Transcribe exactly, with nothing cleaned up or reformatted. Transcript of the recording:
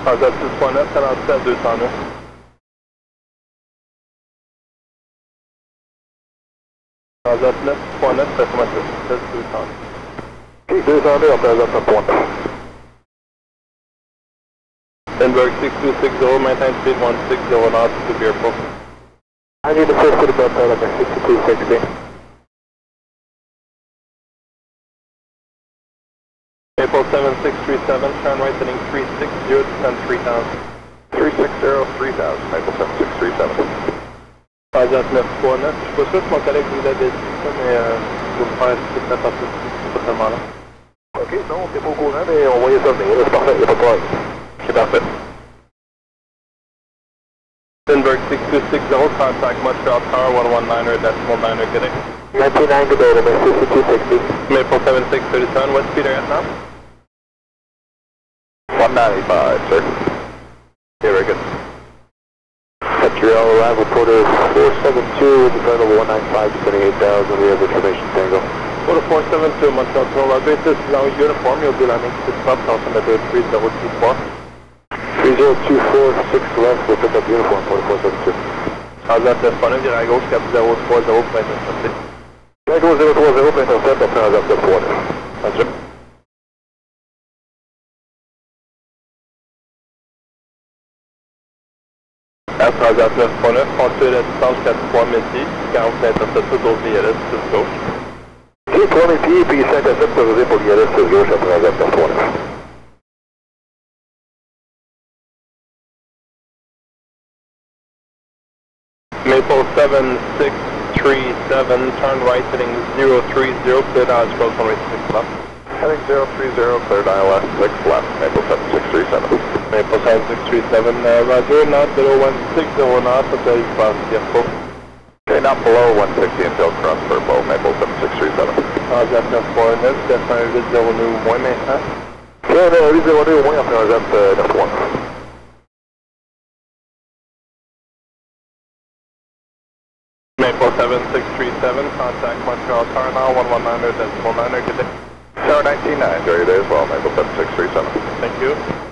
Transat six point neuf, quarante-sept, deux cent neuf. Transat neuf point neuf, quatre-vingt-dix-sept, deux cent neuf. Ok, deux cent deux, Transat neuf point neuf. Denberg six two six zero, maintain speed one six zero knots to the airport. I need the first to the belt out of my sixty-two sixty. April seven six three seven, turn right heading three six zero, descend three thousand. three six zero, three thousand, April seven six three seven. Transat neuf point neuf, je suis pas sûr que mon collègue vous l'avait dit ça, mais euh, je vais vous faire toute la partie, c'est pas tellement là. Ok, non, on n'est pas au courant, mais on voyait ça venir, c'est parfait, il n'y a pas de problème. C'est parfait. Denberg six two six zero, contact Montreal Tower one one niner, decimal niner, good day. ninety-nine, good day, my sixty-two sixty. Maple seven six three seven, what speed are you at now? one ninety-five, sir. Okay, very good. Montreal arrival quarter four seven two, descent over one ninety-five, descending eight thousand, we have information tango. Quarter four seven two, Montreal Tower, Roger, this is our uniform, you'll be landing six up, altimeter three zero two four. three zero two four, six left, we'll pick up uniform, quarter four seven two. Transat neuf point neuf, virage à gauche, cap zéro trois zéro pour intercepter. Tango zéro trois zéro pour intercept, après Transat neuf point neuf. Roger. À Transat neuf point neuf, continuez la distance quatre trois mètres, quand vous interceptez d'autres V L S sur gauche. Ok, trois mille pieds, puis cinq à sept autorisés pour l'I L S sur gauche, après Transat neuf point neuf. Maple seven six three seven, turn right heading zero three zero, clear dial approach one right six left. Heading zero three zero, clear dial left, six left, Maple seven six three seven. Maple seven six three seven, uh, Roger, not zero one six zero knots until you cross the airport. Okay, not below one sixty until cross Burbo, Maple seven six three seven. Transat neuf point neuf, descend huit zéro neuf ou moins maintenant. Ok, on a huit zéro deux au moins, après Transat neuf point neuf. Maple seven six three seven, contact Montreal Tower now, one one niner, decimal niner, good day. Tower nineteen nine, enjoy your day as well, Maple seven six three seven. Thank you.